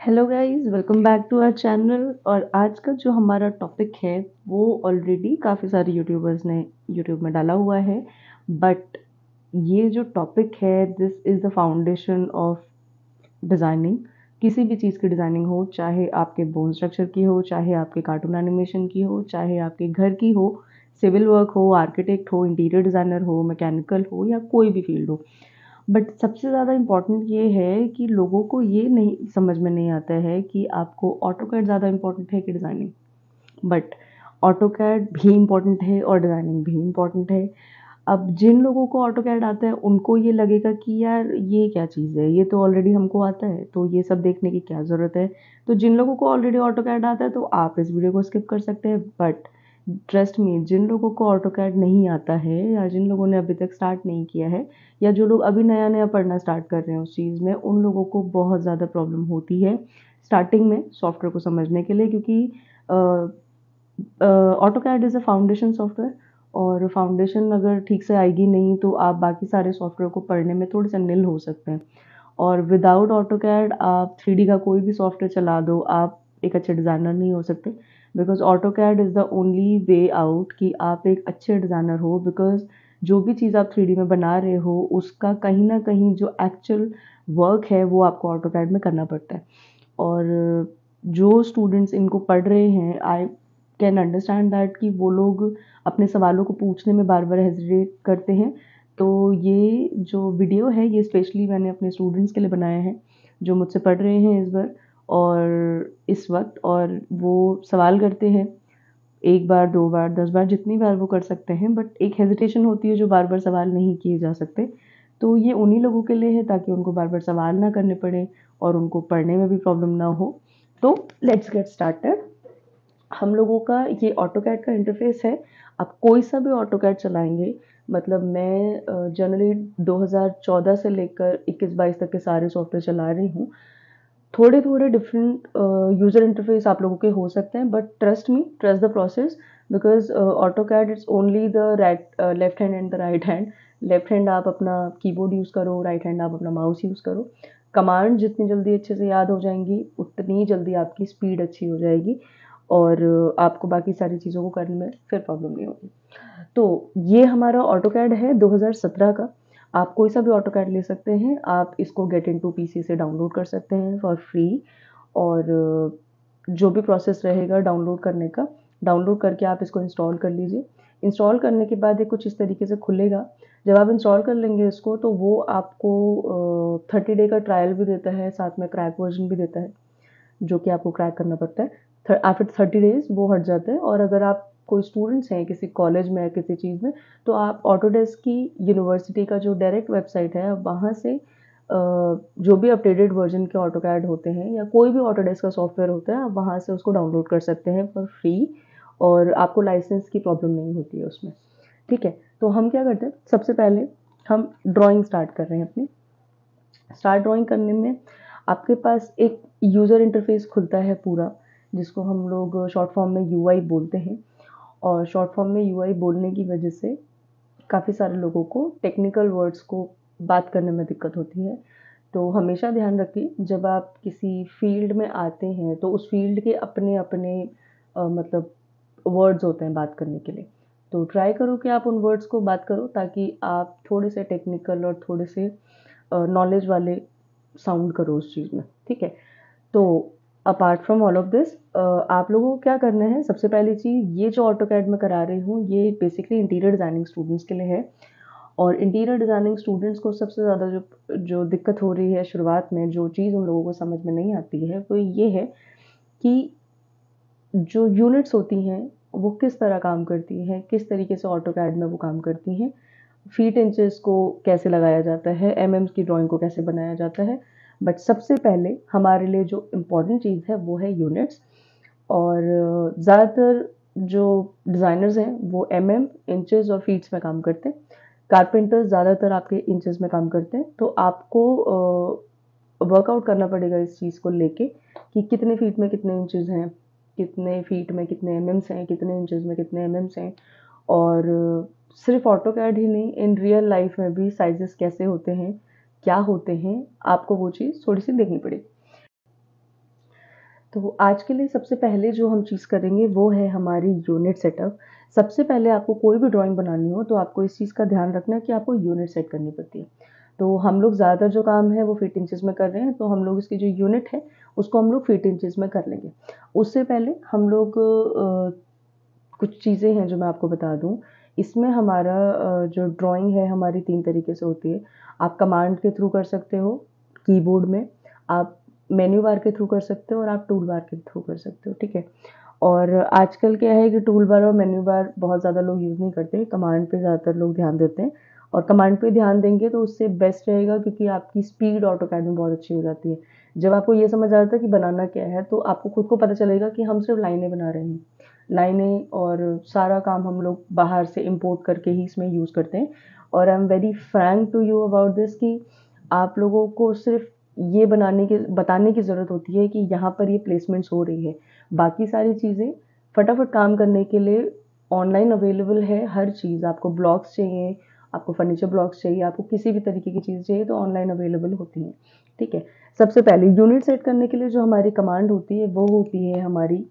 Hello guys, welcome back to our channel. और आज का जो हमारा टॉपिक है वो ऑलरेडी काफ़ी सारे यूट्यूबर्स ने यूट्यूब में डाला हुआ है। बट ये जो टॉपिक है, this is the foundation of designing. किसी भी चीज़ की डिज़ाइनिंग हो, चाहे आपके बोन स्ट्रक्चर की हो, चाहे आपके कार्टून एनिमेशन की हो, चाहे आपके घर की हो, सिविल वर्क हो, आर्किटेक्ट हो, इंटीरियर डिज़ाइनर हो, मैकेनिकल हो, या कोई भी फील्ड हो। बट सबसे ज़्यादा इम्पोर्टेंट ये है कि लोगों को ये नहीं समझ में नहीं आता है कि आपको ऑटोकैड ज़्यादा इम्पोर्टेंट है कि डिज़ाइनिंग। बट ऑटोकैड भी इम्पोर्टेंट है और डिज़ाइनिंग भी इम्पोर्टेंट है। अब जिन लोगों को ऑटोकैड आता है उनको ये लगेगा कि यार ये क्या चीज़ है, ये तो ऑलरेडी हमको आता है, तो ये सब देखने की क्या ज़रूरत है। तो जिन लोगों को ऑलरेडी ऑटोकैड आता है तो आप इस वीडियो को स्किप कर सकते हैं। बट ट्रस्ट मी, जिन लोगों को ऑटोकैड नहीं आता है या जिन लोगों ने अभी तक स्टार्ट नहीं किया है या जो लोग अभी नया नया पढ़ना स्टार्ट कर रहे हैं उस चीज़ में, उन लोगों को बहुत ज़्यादा प्रॉब्लम होती है स्टार्टिंग में सॉफ्टवेयर को समझने के लिए, क्योंकि AutoCAD is a foundation software. और फाउंडेशन अगर ठीक से आएगी नहीं तो आप बाकी सारे सॉफ्टवेयर को पढ़ने में थोड़े से निल हो सकते हैं। और विदाउट ऑटोकैड आप 3D का कोई भी सॉफ्टवेयर चला दो, आप एक अच्छे डिज़ाइनर नहीं हो सकते। Because AutoCAD is the only way out कि आप एक अच्छे डिज़ाइनर हो। बिकॉज जो भी चीज़ आप 3D में बना रहे हो उसका कहीं ना कहीं जो एक्चुअल वर्क है वो आपको ऑटोकैड में करना पड़ता है। और जो स्टूडेंट्स इनको पढ़ रहे हैं, आई कैन अंडरस्टैंड दैट कि वो लोग अपने सवालों को पूछने में बार बार हेजिटेट करते हैं। तो ये जो वीडियो है ये स्पेशली मैंने अपने स्टूडेंट्स के लिए बनाया है जो मुझसे पढ़ रहे हैं इस बार और इस वक्त। और वो सवाल करते हैं एक बार, दो बार, 10 बार, जितनी बार वो कर सकते हैं। बट एक हेजिटेशन होती है जो बार बार सवाल नहीं किए जा सकते। तो ये उन्हीं लोगों के लिए है ताकि उनको बार बार सवाल ना करने पड़े और उनको पढ़ने में भी प्रॉब्लम ना हो। तो लेट्स गेट स्टार्टेड। हम लोगों का ये ऑटोकैड का इंटरफेस है। आप कोई सा भी ऑटोकैड चलाएंगे, मतलब मैं जनरली 2014 से लेकर 21-22 तक के सारे सॉफ्टवेयर चला रही हूँ। थोड़े थोड़े डिफरेंट यूज़र इंटरफेस आप लोगों के हो सकते हैं, but trust me, trust the process. Because AutoCAD it's only the right left hand and the right hand. Left hand आप अपना कीबोर्ड यूज़ करो, राइट हैंड आप अपना माउस यूज़ करो। कमांड जितनी जल्दी अच्छे से याद हो जाएंगी उतनी जल्दी आपकी स्पीड अच्छी हो जाएगी और आपको बाकी सारी चीज़ों को करने में फिर प्रॉब्लम नहीं होगी। तो ये हमारा ऑटोकैड है 2017 का। आप कोई सा भी ऑटोकैड ले सकते हैं। आप इसको गेट इनटू पीसी से डाउनलोड कर सकते हैं फॉर फ्री। और जो भी प्रोसेस रहेगा डाउनलोड करने का, डाउनलोड करके आप इसको इंस्टॉल कर लीजिए। इंस्टॉल करने के बाद ये कुछ इस तरीके से खुलेगा। जब आप इंस्टॉल कर लेंगे इसको तो वो आपको 30 डे का ट्रायल भी देता है, साथ में क्रैक वर्जन भी देता है जो कि आपको क्रैक करना पड़ता है। आफ्टर 30 डेज वो हट जाता है। और अगर आप कोई स्टूडेंट्स हैं किसी कॉलेज में या किसी चीज़ में, तो आप ऑटोडेस्क की यूनिवर्सिटी का जो डायरेक्ट वेबसाइट है वहाँ से जो भी अपडेटेड वर्जन के ऑटोकैड होते हैं या कोई भी ऑटोडेस्क का सॉफ्टवेयर होता है, आप वहाँ से उसको डाउनलोड कर सकते हैं फॉर फ्री। और आपको लाइसेंस की प्रॉब्लम नहीं होती है उसमें। ठीक है, तो हम क्या करते हैं, सबसे पहले हम ड्राइंग स्टार्ट कर रहे हैं अपनी। स्टार ड्राइंग करने में आपके पास एक यूज़र इंटरफेस खुलता है पूरा, जिसको हम लोग शॉर्ट फॉर्म में यूआई बोलते हैं। और शॉर्ट फॉर्म में यूआई बोलने की वजह से काफ़ी सारे लोगों को टेक्निकल वर्ड्स को बात करने में दिक्कत होती है। तो हमेशा ध्यान रखिए जब आप किसी फील्ड में आते हैं तो उस फील्ड के अपने अपने मतलब वर्ड्स होते हैं बात करने के लिए। तो ट्राई करो कि आप उन वर्ड्स को बात करो ताकि आप थोड़े से टेक्निकल और थोड़े से नॉलेज वाले साउंड करो उस चीज़ में। ठीक है, तो apart from all of this आप लोगों को क्या करना है, सबसे पहली चीज़, ये जो ऑटोकैड में करा रही हूँ ये बेसिकली इंटीरियर डिज़ाइनिंग स्टूडेंट्स के लिए है। और इंटीरियर डिज़ाइनिंग स्टूडेंट्स को सबसे ज़्यादा जो जो दिक्कत हो रही है शुरुआत में, जो चीज़ उन लोगों को समझ में नहीं आती है वो ये है कि जो यूनिट्स होती हैं वो किस तरह काम करती हैं, किस तरीके से ऑटोकैड में वो काम करती हैं, फीट इंचेस को कैसे लगाया जाता है, एमएम्स की ड्राइंग को कैसे बनाया जाता है। बट सबसे पहले हमारे लिए जो इम्पोर्टेंट चीज़ है वो है यूनिट्स। और ज़्यादातर जो डिज़ाइनर्स हैं वो एमएम, इंचेस और फीट्स में काम करते हैं। कारपेंटर्स ज़्यादातर आपके इंचेस में काम करते हैं। तो आपको वर्कआउट करना पड़ेगा इस चीज़ को लेके कि कितने फीट में कितने इंचेस हैं, कितने फीट में कितने एमएम्स हैं, कितने इंचेस में कितने एमएम्स हैं। और सिर्फ ऑटोकैड ही नहीं, इन रियल लाइफ में भी साइजेस कैसे होते हैं, क्या होते हैं, आपको वो चीज़ थोड़ी सी देखनी पड़ेगी। तो आज के लिए सबसे पहले जो हम चीज़ करेंगे वो है हमारी यूनिट सेटअप। सबसे पहले आपको कोई भी ड्राइंग बनानी हो तो आपको इस चीज़ का ध्यान रखना है कि आपको यूनिट सेट करनी पड़ती है। तो हम लोग ज़्यादातर जो काम है वो फीट इंचेस में कर रहे हैं, तो हम लोग इसकी जो यूनिट है उसको हम लोग फीट इंचेस में कर लेंगे। उससे पहले हम लोग कुछ चीज़ें हैं जो मैं आपको बता दूँ। इसमें हमारा जो ड्राइंग है हमारी 3 तरीके से होती है। आप कमांड के थ्रू कर सकते हो कीबोर्ड में, आप मेन्यू बार के थ्रू कर सकते हो और आप टूल बार के थ्रू कर सकते हो, ठीक है? और आजकल क्या है कि टूल बार और मेन्यू बार बहुत ज़्यादा लोग यूज़ नहीं करते, कमांड पे ज़्यादातर लोग ध्यान देते हैं और कमांड पे ध्यान देंगे तो उससे बेस्ट रहेगा क्योंकि आपकी स्पीड ऑटोकैड में बहुत अच्छी हो जाती है। जब आपको ये समझ आ जाता है कि बनाना क्या है तो आपको खुद को पता चलेगा कि हम सिर्फ लाइनें बना रहे हैं। लाइनें और सारा काम हम लोग बाहर से इम्पोर्ट करके ही इसमें यूज़ करते हैं और I am very frank to you about this कि आप लोगों को सिर्फ ये बताने की ज़रूरत होती है कि यहाँ पर ये प्लेसमेंट्स हो रही है। बाकी सारी चीज़ें फटाफट काम करने के लिए ऑनलाइन अवेलेबल है हर चीज़। आपको ब्लॉक्स चाहिए, आपको फर्नीचर ब्लॉक्स चाहिए, आपको किसी भी तरीके की चीज़ चाहिए तो ऑनलाइन अवेलेबल होती हैं, ठीक है? सबसे पहले यूनिट सेट करने के लिए जो हमारी कमांड होती है वो होती है हमारी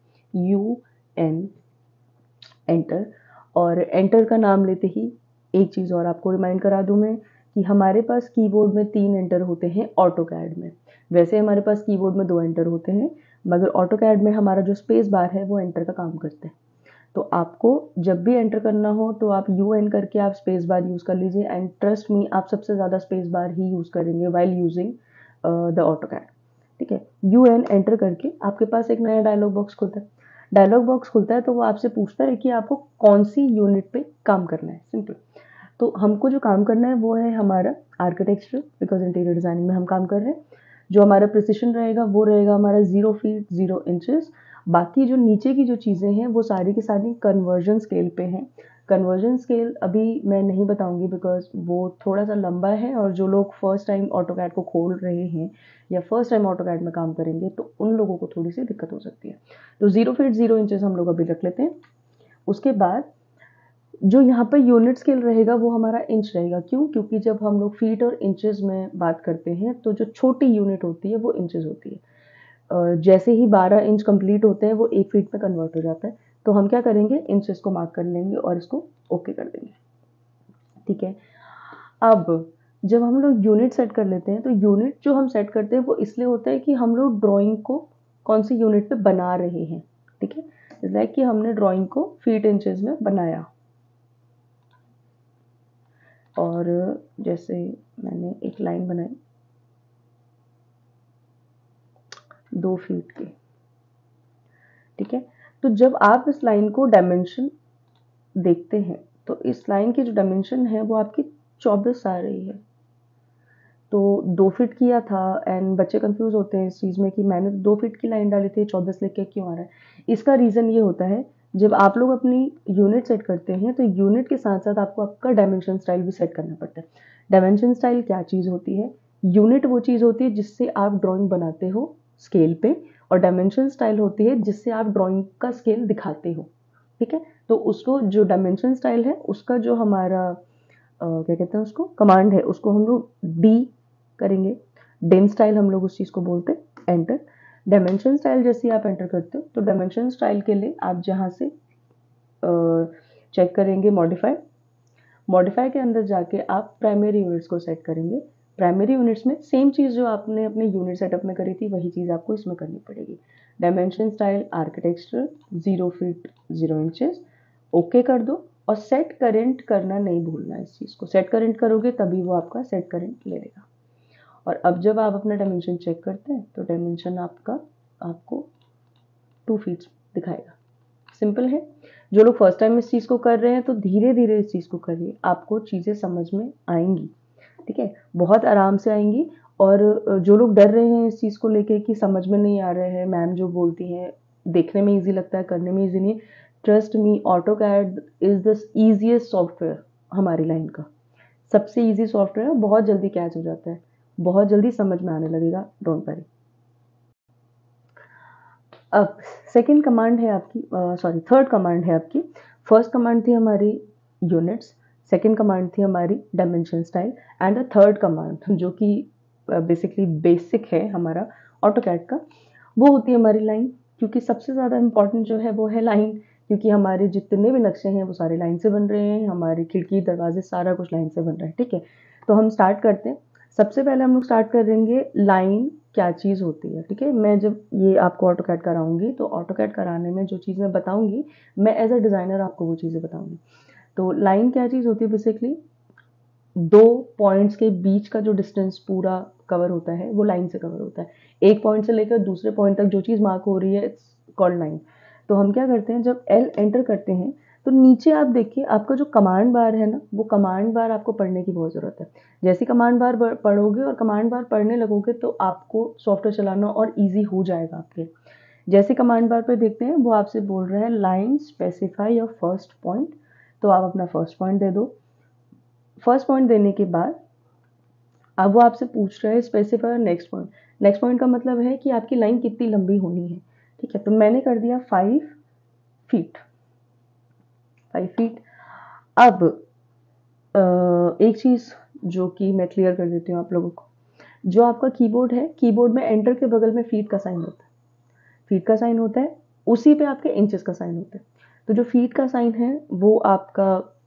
UN एंटर। और एंटर का नाम लेते ही एक चीज़ और आपको रिमाइंड करा दूँ मैं कि हमारे पास कीबोर्ड में 3 एंटर होते हैं ऑटोकैड में। वैसे हमारे पास कीबोर्ड में 2 एंटर होते हैं, मगर ऑटोकैड में हमारा जो स्पेस बार है वो एंटर का काम करता है। तो आपको जब भी एंटर करना हो तो आप UN करके आप स्पेस बार यूज़ कर लीजिए एंड ट्रस्ट मी आप सबसे ज़्यादा स्पेस बार ही यूज़ करेंगे व्हाइल यूजिंग द ऑटोकैड, ठीक है? UN एंटर करके आपके पास एक नया डायलॉग बॉक्स खुलता है। डायलॉग बॉक्स खुलता है तो वो आपसे पूछता है कि आपको कौन सी यूनिट पे काम करना है, सिंपल। तो हमको जो काम करना है वो है हमारा आर्किटेक्चर, बिकॉज इंटीरियर डिजाइनिंग में हम काम कर रहे हैं। जो हमारा प्रिसिशन रहेगा वो रहेगा हमारा 0 फीट 0 इंचेस। बाकी जो नीचे की जो चीज़ें हैं वो सारी की सारी कन्वर्जन स्केल पे हैं। कन्वर्जन स्केल अभी मैं नहीं बताऊंगी बिकॉज वो थोड़ा सा लंबा है और जो लोग फर्स्ट टाइम ऑटोकैड को खोल रहे हैं या फर्स्ट टाइम ऑटोकैड में काम करेंगे तो उन लोगों को थोड़ी सी दिक्कत हो सकती है। तो 0 फीट 0 इंचेस हम लोग अभी रख लेते हैं। उसके बाद जो यहाँ पर यूनिट स्केल रहेगा वो हमारा इंच रहेगा। क्यों? क्योंकि जब हम लोग फीट और इंचेस में बात करते हैं तो जो छोटी यूनिट होती है वो इंचेस होती है। जैसे ही 12 इंच कंप्लीट होते हैं वो 1 फीट में कन्वर्ट हो जाता है। तो हम क्या करेंगे, इंचेस को मार्क कर लेंगे और इसको ओके कर देंगे, ठीक है? अब जब हम लोग यूनिट सेट कर लेते हैं तो यूनिट जो हम सेट करते हैं वो इसलिए होता है कि हम लोग ड्राइंग को कौन सी यूनिट पे बना रहे हैं, ठीक है? लाइक कि हमने ड्राइंग को फीट इंचेस में बनाया और जैसे मैंने एक लाइन बनाई 2 फीट की, ठीक है? तो जब आप इस लाइन को डायमेंशन देखते हैं तो इस लाइन की जो डायमेंशन है वो आपकी 24 आ रही है। तो 2 फीट किया था एंड बच्चे कंफ्यूज होते हैं इस चीज़ में कि मैंने 2 फीट की लाइन डाली थी 24 लिख के क्यों आ रहा है। इसका रीज़न ये होता है जब आप लोग अपनी यूनिट सेट करते हैं तो यूनिट के साथ साथ आपको आपका डायमेंशन स्टाइल भी सेट करना पड़ता है। डायमेंशन स्टाइल क्या चीज़ होती है? यूनिट वो चीज़ होती है जिससे आप ड्राइंग बनाते हो स्केल पे और डायमेंशन स्टाइल होती है जिससे आप ड्राइंग का स्केल दिखाते हो, ठीक है? तो उसको जो डायमेंशन स्टाइल है उसका जो हमारा क्या कहते हैं उसको कमांड है उसको हम लोग डी करेंगे। डेम स्टाइल हम लोग उस चीज़ को बोलते हैं एंटर। डायमेंशन स्टाइल जैसे आप एंटर करते हो तो डायमेंशन स्टाइल के लिए आप जहाँ से चेक करेंगे मॉडिफाई, मॉडिफाई के अंदर जाके आप प्राइमरी यूनिट्स को सेट करेंगे। प्राइमरी यूनिट्स में सेम चीज़ जो आपने अपने यूनिट सेटअप में करी थी वही चीज़ आपको इसमें करनी पड़ेगी। Dimension style architecture 0 feet 0 inches okay कर दो और सेट करेंट करना नहीं भूलना। इस चीज़ को सेट करेंट करोगे तभी वो आपका सेट करेंट ले लेगा। और अब जब आप अपना डायमेंशन चेक करते हैं तो डायमेंशन आपका आपको 2 फीट दिखाएगा। सिंपल है। जो लोग फर्स्ट टाइम इस चीज़ को कर रहे हैं तो धीरे धीरे इस चीज़ को करिए, आपको चीज़ें समझ में आएंगी, ठीक है? बहुत आराम से आएंगी। और जो लोग डर रहे हैं इस चीज़ को लेके कि समझ में नहीं आ रहे हैं, मैम जो बोलती हैं देखने में ईजी लगता है करने में ईजी नहीं, trust me AutoCAD is the easiest software हमारी लाइन का। सबसे ईजी सॉफ्टवेयर है, बहुत जल्दी कैच हो जाता है, बहुत जल्दी समझ में आने लगेगा, डोंट वरी। अब सेकंड कमांड है आपकी सॉरी थर्ड कमांड है आपकी। फर्स्ट कमांड थी हमारी यूनिट्स, सेकंड कमांड थी हमारी dimension style and the third command जो कि बेसिकली बेसिक है हमारा ऑटोकैड का, वो होती है हमारी लाइन, क्योंकि सबसे ज़्यादा इम्पॉर्टेंट जो है वो है लाइन, क्योंकि हमारे जितने भी नक्शे हैं वो सारे लाइन से बन रहे हैं, हमारी खिड़की दरवाजे सारा कुछ लाइन से बन रहा है। ठीक है, तो हम स्टार्ट करते हैं। सबसे पहले हम लोग स्टार्ट करेंगे लाइन क्या चीज़ होती है। ठीक है, मैं जब ये आपको ऑटोकैड कराऊंगी तो ऑटोकैड कराने में जो चीज़ मैं बताऊंगी, मैं एज अ डिज़ाइनर आपको वो चीज़ें बताऊंगी। तो लाइन क्या चीज़ होती है, बेसिकली दो पॉइंट्स के बीच का जो डिस्टेंस पूरा कवर होता है वो लाइन से कवर होता है। एक पॉइंट से लेकर दूसरे पॉइंट तक जो चीज़ मार्क हो रही है इट्स कॉल्ड लाइन। तो हम क्या करते हैं, जब एल एंटर करते हैं तो नीचे आप देखिए आपका जो कमांड बार है ना, वो कमांड बार आपको पढ़ने की बहुत ज़रूरत है। जैसे कमांड बार पढ़ोगे और कमांड बार पढ़ने लगोगे तो आपको सॉफ्टवेयर चलाना और ईजी हो जाएगा आपके। जैसे कमांड बार पर देखते हैं वो आपसे बोल रहा है line specify your first point, तो आप अपना फर्स्ट पॉइंट दे दो। फर्स्ट पॉइंट देने के बाद अब वो आपसे पूछ रहा है specify next point. Next point का मतलब है कि आपकी लाइन कितनी लंबी होनी है। ठीक है, तो मैंने कर दिया 5 फीट। 5 फीट। अब एक चीज़ जो कि मैं क्लियर कर देती हूँ आप लोगों को, जो आपका कीबोर्ड है, कीबोर्ड में एंटर के बगल में फीट का साइन होता है। फीट का साइन होता है, उसी पे आपके इंचेस का साइन होता है। तो जो फीट का साइन है वो आपका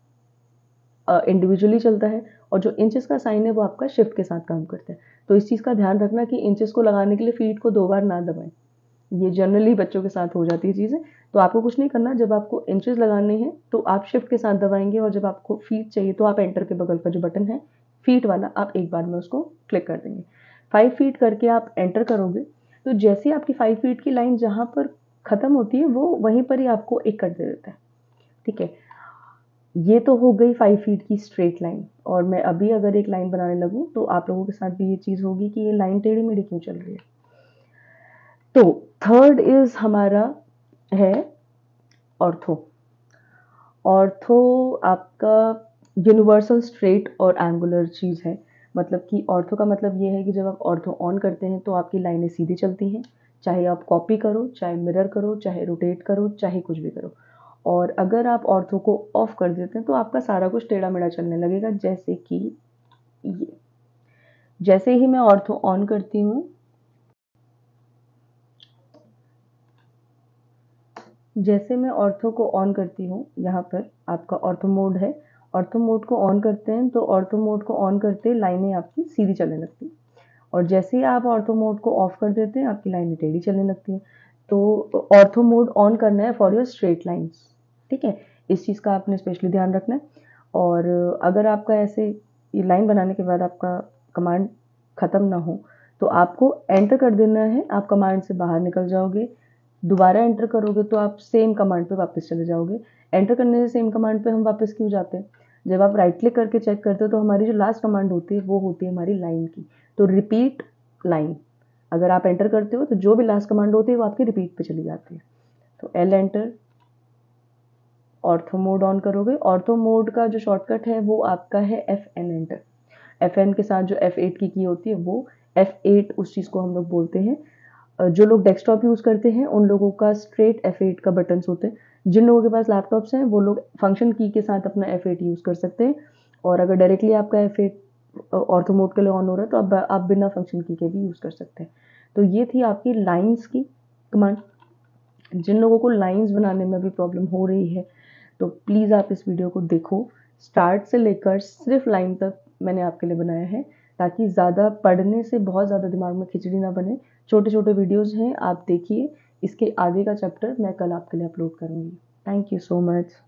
इंडिविजुअली चलता है, और जो इंचेस का साइन है वो आपका शिफ्ट के साथ काम करता है। तो इस चीज़ का ध्यान रखना कि इंचेस को लगाने के लिए फीट को 2 बार ना दबाएं। ये जनरली बच्चों के साथ हो जाती है चीज़ें। तो आपको कुछ नहीं करना, जब आपको इंचेस लगाने हैं तो आप शिफ्ट के साथ दबाएंगे, और जब आपको फीट चाहिए तो आप एंटर के बगल का जो बटन है फीट वाला, आप एक बार में उसको क्लिक कर देंगे। 5 फीट करके आप एंटर करोगे तो जैसे आपकी 5 फीट की लाइन जहाँ पर ख़त्म होती है वो वहीं पर ही आपको एक कर दे देता है। ठीक है, ये तो हो गई 5 फीट की स्ट्रेट लाइन। और मैं अभी अगर एक लाइन बनाने लगूँ तो आप लोगों के साथ भी ये चीज़ होगी कि ये लाइन टेढ़ी मेढ़ी क्यों चल रही है। तो थर्ड इज हमारा है ऑर्थो। ऑर्थो आपका यूनिवर्सल स्ट्रेट और एंगुलर चीज़ है। मतलब कि ऑर्थो का मतलब ये है कि जब आप ऑर्थो ऑन करते हैं तो आपकी लाइनें सीधी चलती हैं, चाहे आप कॉपी करो, चाहे मिरर करो, चाहे रोटेट करो, चाहे कुछ भी करो। और अगर आप ऑर्थो को ऑफ कर देते हैं तो आपका सारा कुछ टेढ़ा मेढ़ा चलने लगेगा। जैसे कि ये, जैसे ही मैं ऑर्थो ऑन करती हूँ, जैसे मैं ऑर्थो को ऑन करती हूँ, यहाँ पर आपका ऑर्थो मोड है। ऑर्थो मोड को ऑन करते हैं तो ऑर्थो मोड को ऑन करते लाइनें आपकी सीधी चलने लगती हैं, और जैसे ही आप ऑर्थो मोड को ऑफ कर देते हैं आपकी लाइनें टेढ़ी चलने लगती हैं। तो ऑर्थो मोड ऑन करना है फॉर योर स्ट्रेट लाइन्स। ठीक है, इस चीज़ का आपने स्पेशली ध्यान रखना है। और अगर आपका ऐसे ये लाइन बनाने के बाद आपका कमांड ख़त्म ना हो तो आपको एंटर कर देना है। आप कमांड से बाहर निकल जाओगे, दोबारा एंटर करोगे तो आप सेम कमांड पे वापस चले जाओगे। एंटर करने से सेम कमांड पे हम वापस क्यों जाते हैं, जब आप राइट क्लिक करके चेक करते हो तो हमारी जो लास्ट कमांड होती है वो होती है हमारी लाइन की। तो रिपीट लाइन, अगर आप एंटर करते हो तो जो भी लास्ट कमांड होती है वो आपकी रिपीट पे चली जाती है। तो L enter, ortho mode on करोगे। ऑर्थो मोड का जो शॉर्टकट है वो आपका है FN एंटर। FN के साथ जो F8 की होती है वो F8 उस चीज़ को हम लोग बोलते हैं। जो लोग डेस्कटॉप यूज़ करते हैं उन लोगों का स्ट्रेट F8 का बटन्स होते हैं। जिन लोगों के पास लैपटॉप्स हैं वो लोग फंक्शन की के साथ अपना F8 यूज़ कर सकते हैं। और अगर डायरेक्टली आपका F8 ऑर्थो मोड के लिए ऑन हो रहा है तो आप बिना फंक्शन की के भी यूज़ कर सकते हैं। तो ये थी आपकी लाइन्स की कमांड। जिन लोगों को लाइन्स बनाने में भी प्रॉब्लम हो रही है तो प्लीज़ आप इस वीडियो को देखो, स्टार्ट से लेकर सिर्फ लाइन तक मैंने आपके लिए बनाया है, ताकि ज़्यादा पढ़ने से बहुत ज़्यादा दिमाग में खिचड़ी ना बने। छोटे छोटे वीडियोज़ हैं, आप देखिए। इसके आगे का चैप्टर मैं कल आपके लिए अपलोड करूँगी। Thank you so much.